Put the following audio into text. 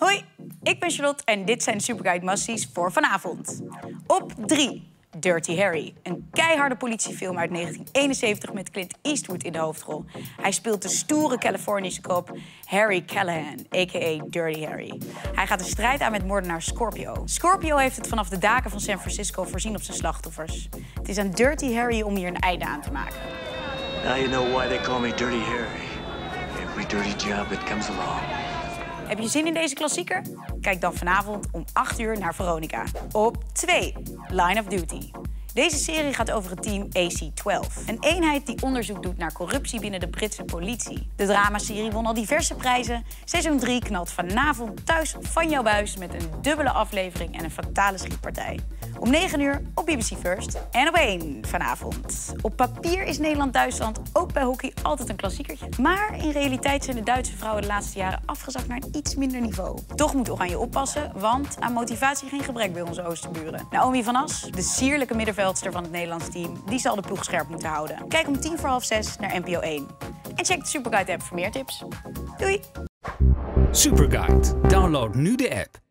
Hoi, ik ben Charlotte en dit zijn de Superguide Masties voor vanavond. Op 3, Dirty Harry. Een keiharde politiefilm uit 1971 met Clint Eastwood in de hoofdrol. Hij speelt de stoere Californische kop Harry Callahan, a.k.a. Dirty Harry. Hij gaat de strijd aan met moordenaar Scorpio. Scorpio heeft het vanaf de daken van San Francisco voorzien op zijn slachtoffers. Het is aan Dirty Harry om hier een einde aan te maken. Now you know why they call me Dirty Harry. Every dirty job that comes along. Heb je zin in deze klassieker? Kijk dan vanavond om 8 uur naar Veronica. Op 2, Line of Duty. Deze serie gaat over het team AC-12. Een eenheid die onderzoek doet naar corruptie binnen de Britse politie. De dramaserie won al diverse prijzen. Seizoen 3 knalt vanavond thuis van jouw buis met een dubbele aflevering en een fatale schietpartij. Om 9 uur op BBC First en op 1 vanavond. Op papier is Nederland-Duitsland ook bij hockey altijd een klassiekertje. Maar in realiteit zijn de Duitse vrouwen de laatste jaren afgezakt naar een iets minder niveau. Toch moet Oranje oppassen, want aan motivatie geen gebrek bij onze oosterburen. Naomi van As, de sierlijke middenveldster van het Nederlands team, die zal de ploeg scherp moeten houden. Kijk om 5:45 naar NPO 1. En check de Superguide app voor meer tips. Doei! Superguide. Download nu de app.